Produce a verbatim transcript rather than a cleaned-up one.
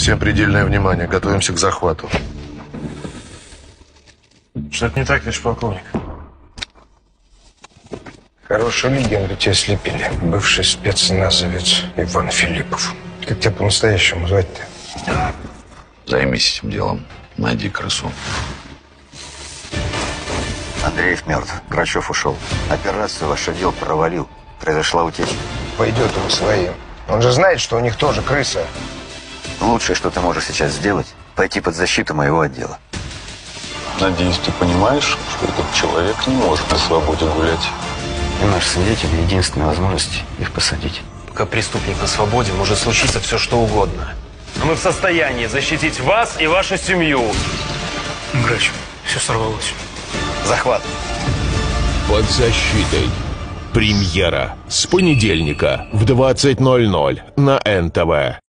Всем предельное внимание. Готовимся к захвату. Что-то не так, товарищ полковник. Хорошую легенду тебе слепили. Бывший спецназовец Иван Филиппов. Как тебя по-настоящему звать-то? Займись этим делом. Найди крысу. Андреев мертв. Грачев ушел. Операцию ваш отдел провалил. Произошла утечка. Пойдет он своим. Он же знает, что у них тоже крыса. Лучшее, что ты можешь сейчас сделать, пойти под защиту моего отдела. Надеюсь, ты понимаешь, что этот человек не может на свободе гулять. И наш свидетель — единственная возможность их посадить. Пока преступник на свободе, может случиться все, что угодно. Но мы в состоянии защитить вас и вашу семью. Грач, все сорвалось. Захват. Под защитой. Премьера с понедельника в двадцать ноль ноль на эн тэ вэ.